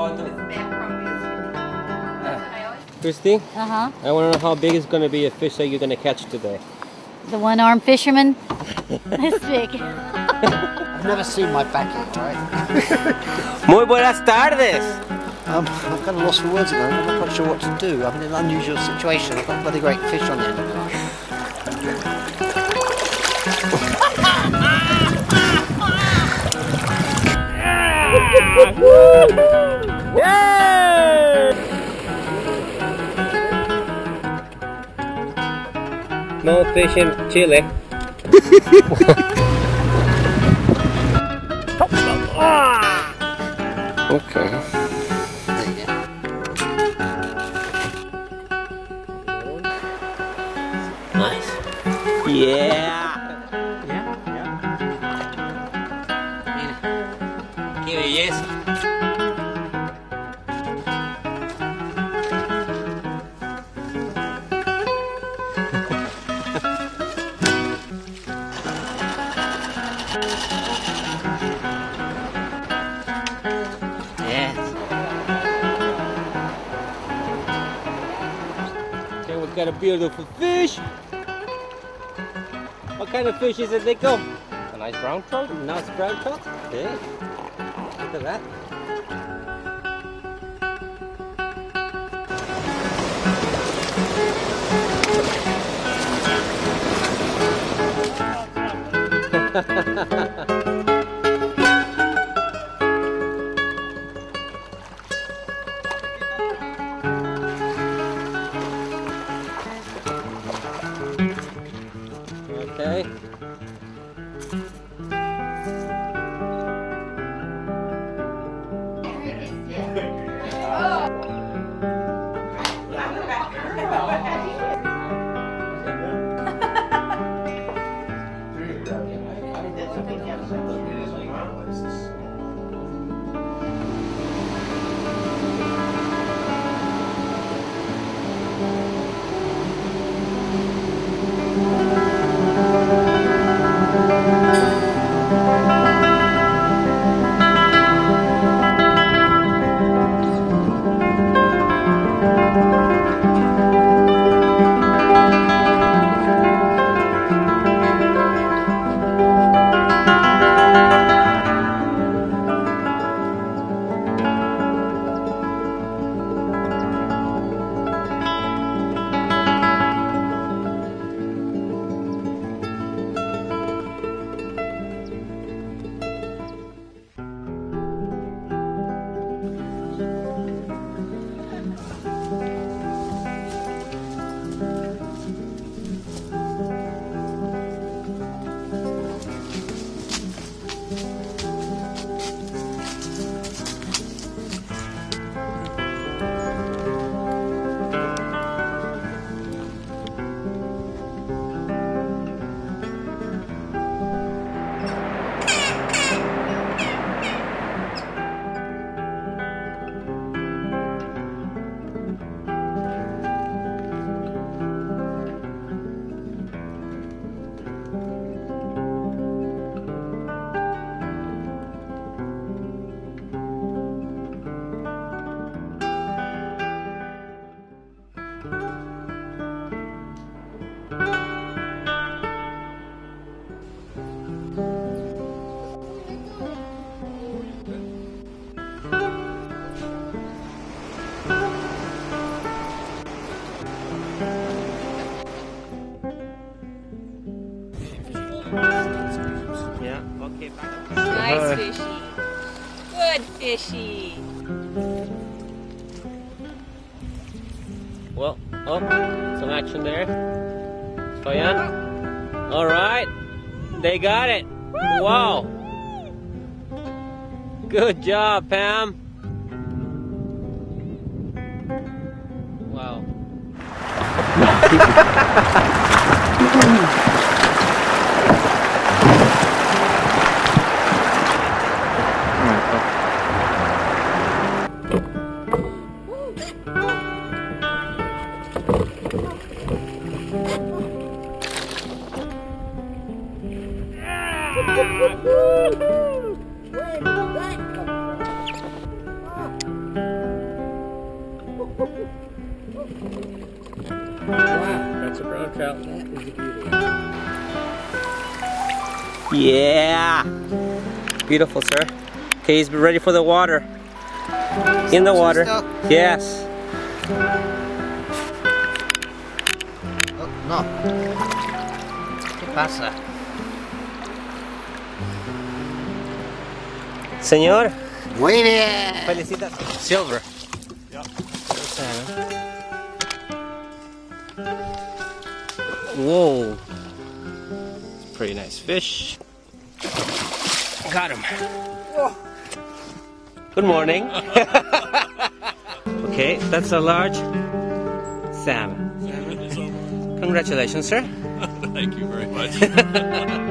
Christy? I want to know how big is going to be a fish that you're going to catch today. The one-armed fisherman? This big. I've never seen my backing, right? Muy buenas tardes! I'm kind of lost for words at the moment. I'm not quite sure what to do. I'm in an unusual situation. I've got a bloody great fish on the end of the line. No fish in Chile. Okay. Nice. Yeah. Qué belleza. Okay, we've got a beautiful fish. What kind of fish is it, Nico? A nice brown trout. A nice brown trout? Okay. Look at that. Okay. Yeah, okay, back up. Nice fishy. Good fishy. Well, oh, some action there. Fayan. All right, they got it. Wow. Good job, Pam. Wow. trout. That is a beauty. Yeah! Beautiful, sir. Okay, he's ready for the water. In the water. Yes. Oh, no. ¿Qué pasa? Señor, Muy bien. felicitas. Silver. Yep. Whoa. Pretty nice fish. Got him. Good morning. Okay, that's a large salmon. Congratulations, sir. Thank you very much.